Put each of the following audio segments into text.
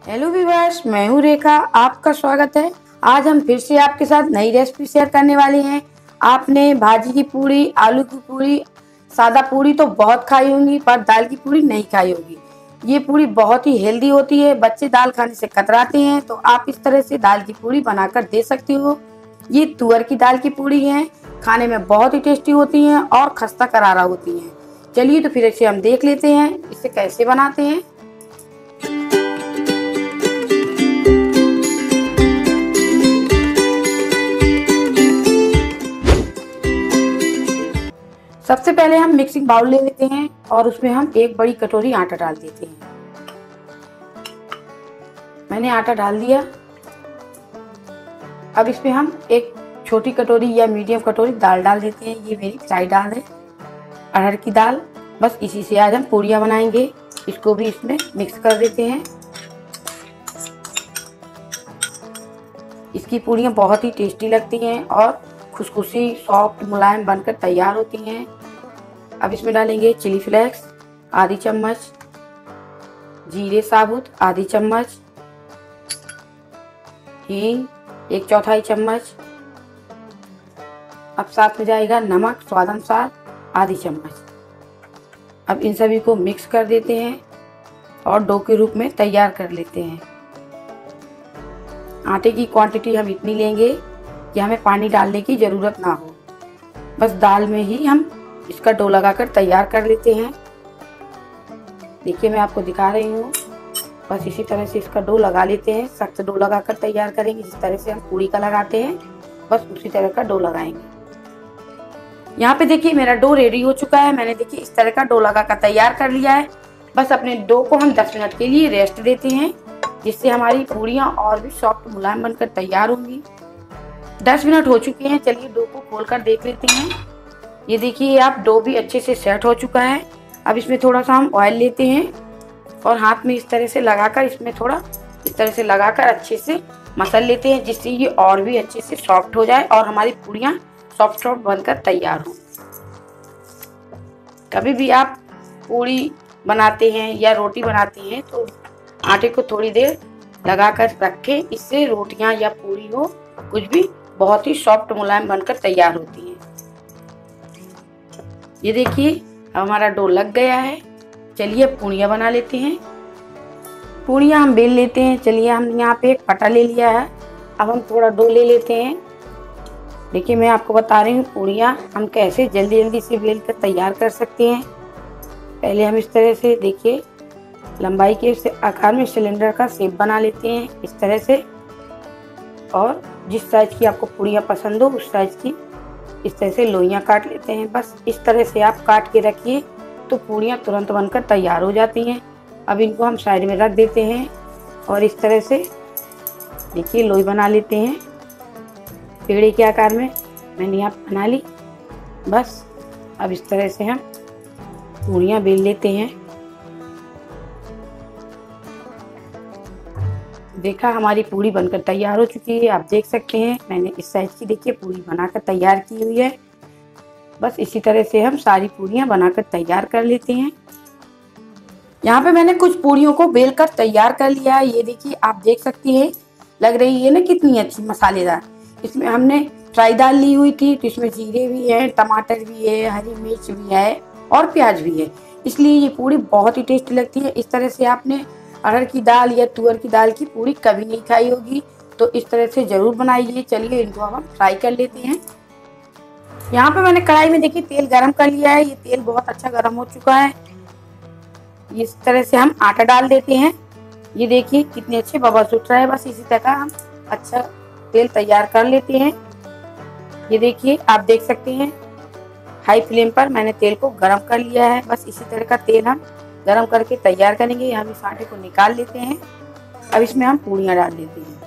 Hello viewers, मैं हूँ रेखा। आपका स्वागत है। आज हम फिर से आपके साथ नई रेसिपी शेयर करने वाले हैं। आपने भाजी की पूरी, आलू की पूरी, सादा पूरी तो बहुत खाई होंगी, पर दाल की पूरी नहीं खाई होगी। ये पूरी बहुत ही हेल्दी होती है। बच्चे दाल खाने से कतराते हैं, तो आप इस तरह से दाल की पूरी बनाकर दे सकते हो। ये तुअर की दाल की पूरी है, खाने में बहुत ही टेस्टी होती हैं और खस्ता करारा होती हैं। चलिए तो फिर इसे हम देख लेते हैं इसे कैसे बनाते हैं। सबसे पहले हम मिक्सिंग बाउल ले लेते हैं और उसमें हम एक बड़ी कटोरी आटा डाल देते हैं। मैंने आटा डाल दिया। अब इसमें हम एक छोटी कटोरी या मीडियम कटोरी दाल डाल देते हैं। ये मेरी फ्राई दाल है, अरहर की दाल। बस इसी से आज हम पूरियां बनाएंगे। इसको भी इसमें मिक्स कर देते हैं। इसकी पूरियां बहुत ही टेस्टी लगती हैं और खुशखुशी सॉफ्ट मुलायम बनकर तैयार होती हैं। अब इसमें डालेंगे चिली फ्लेक्स आधी चम्मच, जीरे साबुत आधी चम्मच, हींग 1/4 चम्मच। अब साथ में जाएगा नमक स्वाद अनुसार आधी चम्मच। अब इन सभी को मिक्स कर देते हैं और डो के रूप में तैयार कर लेते हैं। आटे की क्वांटिटी हम इतनी लेंगे कि हमें पानी डालने की ज़रूरत ना हो। बस दाल में ही हम इसका डो लगाकर तैयार कर लेते हैं। देखिए, मैं आपको दिखा रही हूँ। बस इसी तरह से इसका डो लगा लेते हैं। सख्त डो लगाकर तैयार करेंगे, जिस तरह से हम पूरी का लगाते हैं, बस उसी तरह का डो लगाएंगे। यहाँ पे देखिए मेरा डो रेडी हो चुका है। मैंने देखिए इस तरह का डो लगाकर तैयार कर लिया है। बस अपने डो को हम 10 मिनट के लिए रेस्ट देते हैं, जिससे हमारी पूरियाँ और भी सॉफ्ट मुलायम बनकर तैयार होंगी। 10 मिनट हो चुके हैं। चलिए डो को खोल कर देख लेते हैं। ये देखिए आप डो भी अच्छे से सेट हो चुका है। अब इसमें थोड़ा सा हम ऑयल लेते हैं और हाथ में इस तरह से लगाकर इसमें थोड़ा इस तरह से लगाकर अच्छे से मसल लेते हैं, जिससे ये और भी अच्छे से सॉफ्ट हो जाए और हमारी पूरियाँ सॉफ्ट सॉफ्ट बनकर तैयार हो। कभी भी आप पूरी बनाते हैं या रोटी बनाते हैं तो आटे को थोड़ी देर लगाकर रखें। इससे रोटियां या पूरी हो कुछ भी बहुत ही सॉफ्ट मुलायम बनकर तैयार होती है। ये देखिए अब हमारा डो लग गया है। चलिए अब पूड़ियाँ बना लेते हैं। पूड़ियाँ हम बेल लेते हैं। चलिए हम यहाँ पे एक पटा ले लिया है। अब हम थोड़ा डो ले लेते हैं। देखिए मैं आपको बता रही हूँ पूड़ियाँ हम कैसे जल्दी जल्दी से बेल कर तैयार कर सकते हैं। पहले हम इस तरह से देखिए लंबाई के आकार में सिलेंडर का शेप बना लेते हैं इस तरह से, और जिस साइज की आपको पूड़ियाँ पसंद हो उस साइज की इस तरह से लोइयाँ काट लेते हैं। बस इस तरह से आप काट के रखिए तो पूड़ियाँ तुरंत बनकर तैयार हो जाती हैं। अब इनको हम साइड में रख देते हैं और इस तरह से देखिए लोई बना लेते हैं पेड़े के आकार में। मैंने यहाँ बना ली। बस अब इस तरह से हम पूड़ियाँ बेल लेते हैं। देखा हमारी पूरी बनकर तैयार हो चुकी है। आप देख सकते हैं मैंने इस साइज की देखिए पूरी बनाकर तैयार की हुई है। बस इसी तरह से हम सारी पूरियां बनाकर तैयार कर लेते हैं। यहाँ पे मैंने कुछ पूरियों को बेलकर तैयार कर लिया है। ये देखिए आप देख सकती हैं, लग रही है ना कितनी अच्छी मसालेदार। इसमें हमने फ्राई दाल ली हुई थी, तो इसमें जीरे भी है, टमाटर भी है, हरी मिर्च भी है और प्याज भी है, इसलिए ये पूरी बहुत ही टेस्टी लगती है। इस तरह से आपने अरहर की दाल या तुअर की दाल की पूरी कभी नहीं खाई होगी, तो इस तरह से जरूर बनाइए। चलिए इनको अब हम फ्राई कर लेते हैं। यहाँ पे मैंने कढ़ाई में देखिए तेल गरम कर लिया है। ये तेल बहुत अच्छा गरम हो चुका है। इस तरह से हम आटा डाल देते हैं। ये देखिए कितने अच्छे बबल्स उठ रहा है। बस इसी तरह हम अच्छा तेल तैयार कर लेते हैं। ये देखिए आप देख सकते हैं हाई फ्लेम पर मैंने तेल को गरम कर लिया है। बस इसी तरह का तेल हम गरम करके तैयार करेंगे। हम इस आटे को निकाल लेते हैं। अब इसमें हम पूड़ियाँ डाल देते हैं।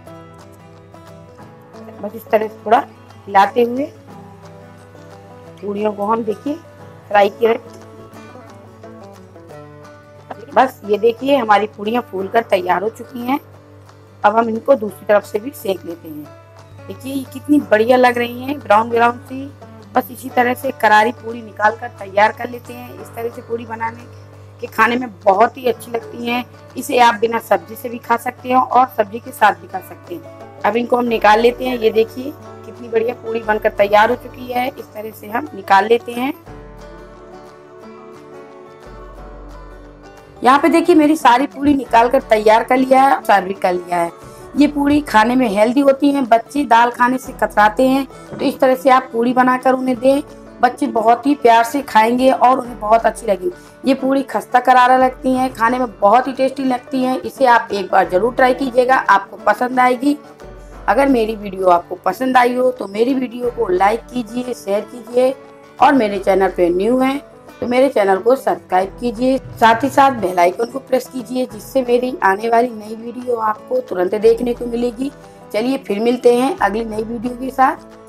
बस इस तरह से थोड़ा हिलाते हुए पूड़ियों को हम देखिए फ्राई किए। बस ये देखिए हमारी पूड़ियाँ फूलकर तैयार हो चुकी हैं। अब हम इनको दूसरी तरफ से भी सेक लेते हैं। देखिए ये कितनी बढ़िया लग रही हैं, ब्राउन ब्राउन सी। बस इसी तरह से करारी पूड़ी निकाल कर तैयार कर लेते हैं। इस तरह से पूड़ी बनाने ये खाने में बहुत ही अच्छी लगती हैं। इसे आप बिना सब्जी से भी खा सकते हो और सब्जी के साथ भी खा सकते हैं। अब इनको हम निकाल लेते हैं। ये देखिए कितनी बढ़िया पूरी बनकर तैयार हो चुकी है। इस तरह से हम निकाल लेते हैं। यहाँ पे देखिए मेरी सारी पूरी निकाल कर तैयार कर लिया है, सर्व कर लिया है। ये पूरी खाने में हेल्दी होती हैं। बच्चे दाल खाने से कतराते हैं, तो इस तरह से आप पूरी बनाकर उन्हें दें। बच्चे बहुत ही प्यार से खाएंगे और उन्हें बहुत अच्छी लगेगी। ये पूरी खस्ता करारा लगती हैं, खाने में बहुत ही टेस्टी लगती हैं। इसे आप एक बार जरूर ट्राई कीजिएगा, आपको पसंद आएगी। अगर मेरी वीडियो आपको पसंद आई हो तो मेरी वीडियो को लाइक कीजिए, शेयर कीजिए और मेरे चैनल पे न्यू हैं तो मेरे चैनल को सब्सक्राइब कीजिए। साथ ही साथ बेल आइकन को प्रेस कीजिए, जिससे मेरी आने वाली नई वीडियो आपको तुरंत देखने को मिलेगी। चलिए फिर मिलते हैं अगली नई वीडियो के साथ।